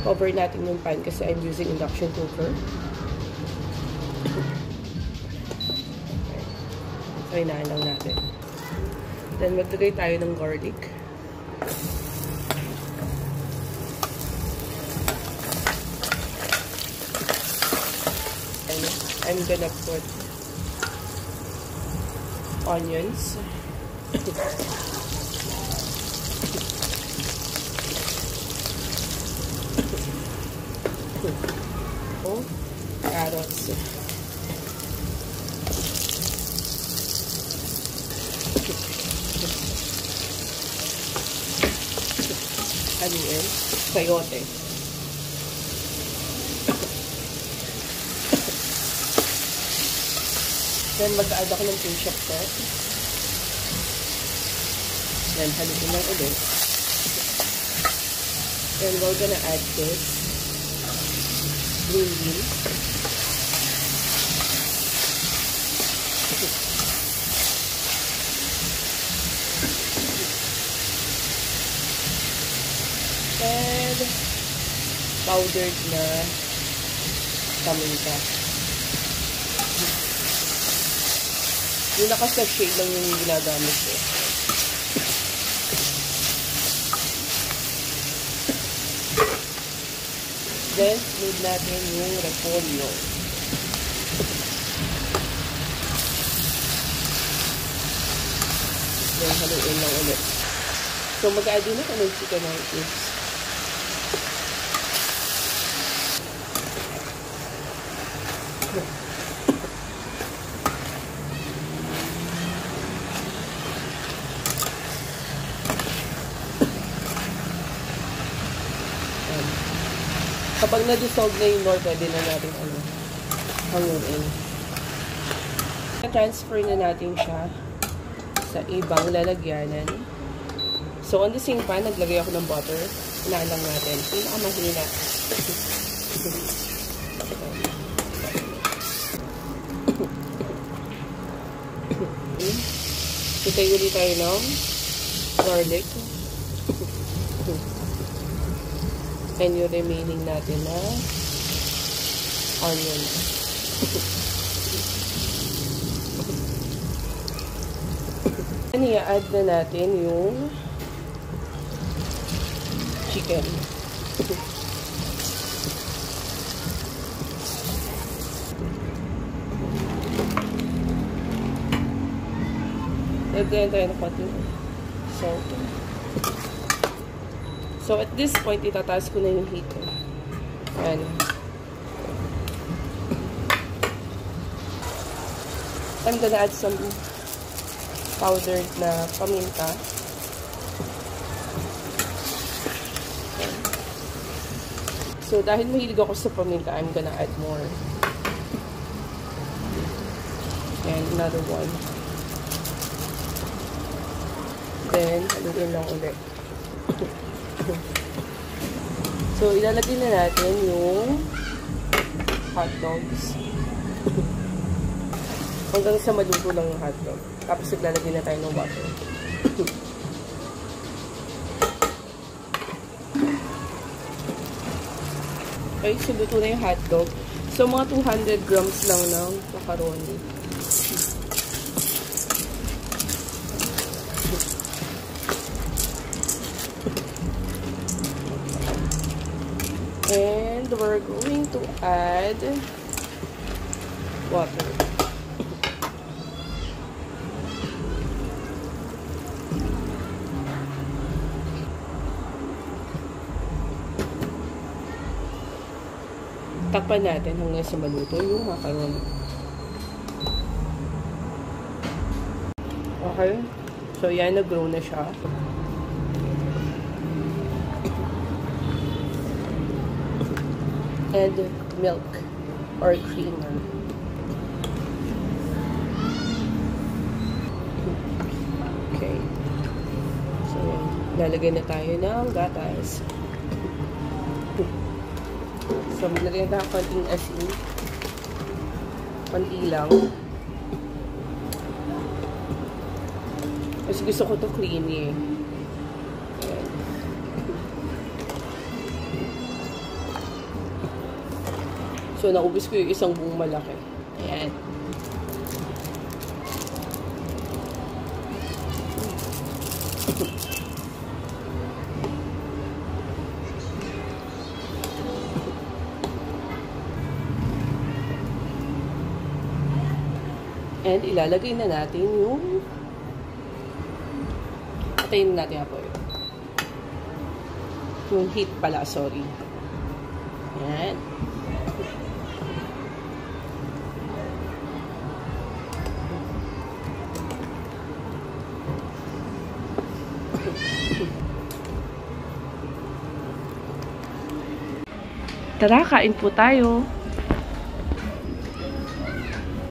Cover natin yung pan kasi I'm using induction cooker. So, inaan lang natin. Then, maglagay tayo ng garlic. And I'm gonna put onions. Oh, carrots. Ano yun? Sayote. Then, mag-add ako ng pinch of salt. Then, haluin lang ulit. Then, we're gonna add this green beans. And powdered na paminta. Yung naka-sachet lang yung ginagamit ko. Then, need natin yung repolyo. Then, haluin lang ulit. So, mag-add din ako ng chicken cubes. Kapag na-dissolve na yung nor, pwede na natin hanguin. Transfer na natin siya sa ibang lalagyanan. So, on the same pan, naglagay ako ng butter. Inaan lang natin. Pinakamahina. Sitay ulit tayo ng garlic. And yung remaining natin na onion. And i-add na natin yung chicken. Lagyan tayo ng konting salt. So, at this point, itataas ko na yung heat. Ayan. I'm gonna add some powdered na paminta. So, dahil mahilig ako sa paminta, I'm gonna add more. And another one. Then, haluin lang ulit. So, ilalagay na natin yung hot dogs. Hanggang sa maluto lang yung hot dog. Tapos, naglalagay na tayo ng water. Okay, so luto na yung hot dog. So, mga 200 grams lang ng macaroni. And we're going to add water. Takpan natin hanggang sa maluto yung macaroni. Okay? So, yan, nag-grow na siya. And milk or creamer. Okay. So, lalagay na tayo ng gatas. So, maglagay na tayo konting asin. Konti lang. Kasi gusto ko ito creamy eh. So, naubos ko yung isang buong malaki. Ayan. And ilalagay na natin yung patayin na natin po yung heat pala, sorry. Ayan. Tara, kain po tayo.